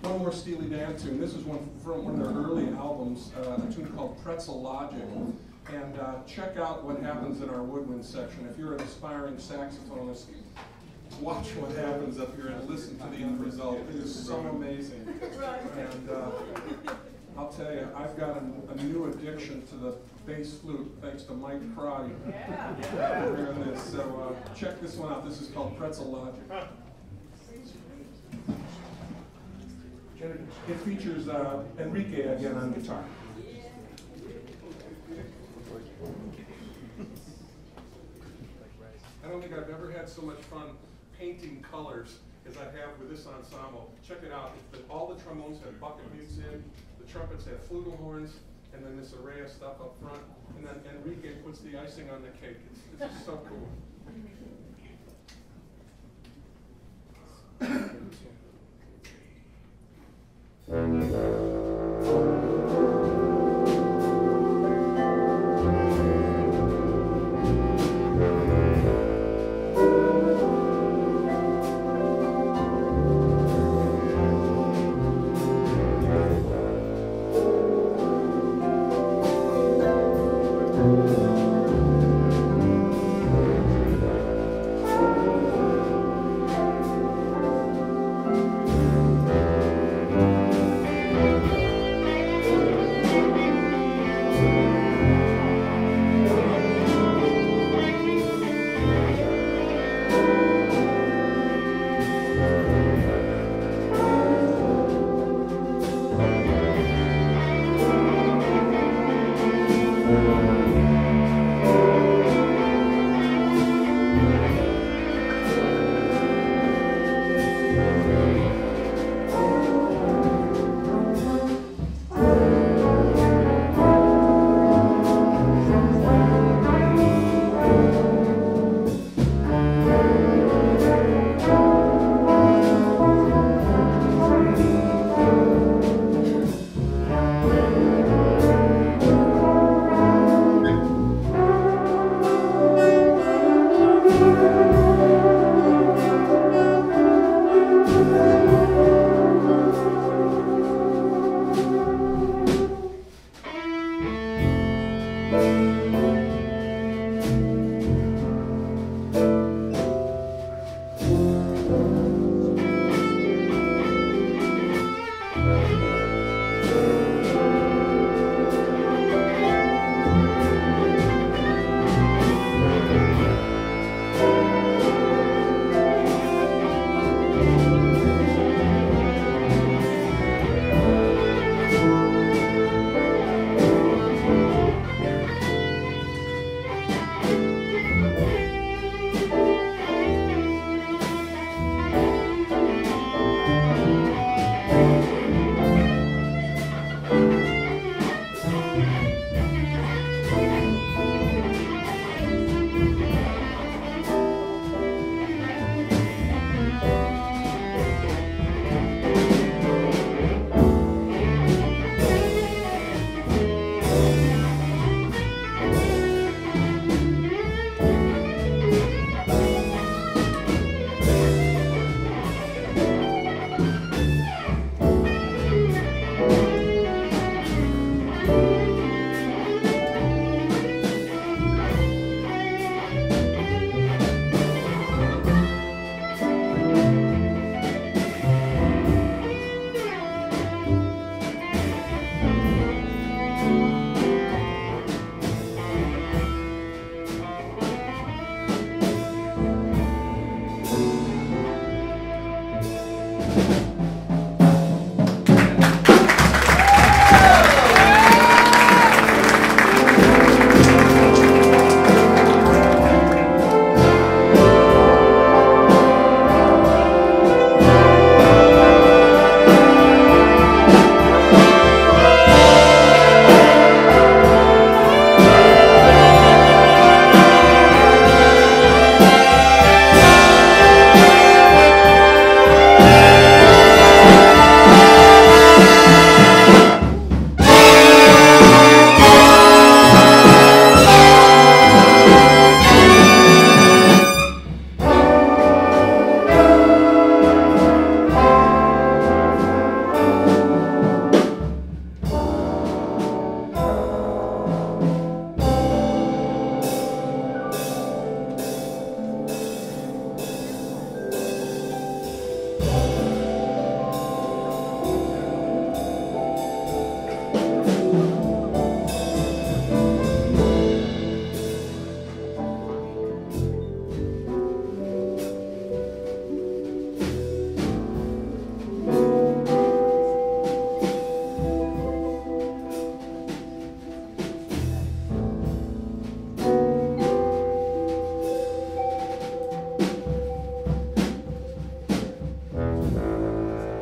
one more Steely Dan tune. This is one from one of their early albums, a tune called Pretzel Logic. And check out what happens in our woodwind section. If you're an aspiring saxophonist, watch what happens up here and listen to the end result. It is so amazing. And I'll tell you, I've got a new addiction to the bass flute thanks to Mike Crotty. Hearing this. So check this one out. This is called Pretzel Logic. It features Enrique again on guitar. I don't think I've ever had so much fun painting colors as I have with this ensemble. Check it out. All the trombones have bucket mutes in, the trumpets have flugelhorns, and then this array of stuff up front. And then Enrique puts the icing on the cake. It's just so cool.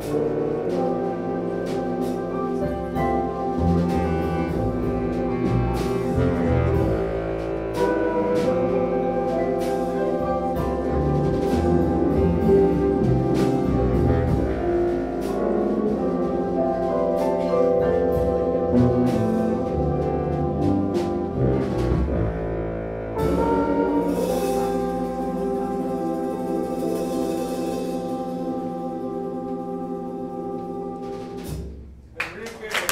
Enrique.